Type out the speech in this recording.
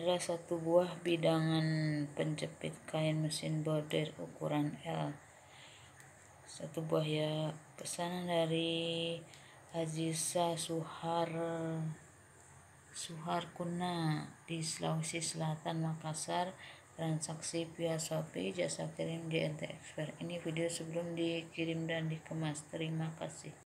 adalah satu buah bidangan penjepit kain mesin bordir ukuran L. Satu buah ya, pesanan dari Aziza Suharkuna di Sulawesi Selatan, Makassar. Transaksi via Shopee, jasa kirim JNT Expert. Ini video sebelum dikirim dan dikemas. Terima kasih.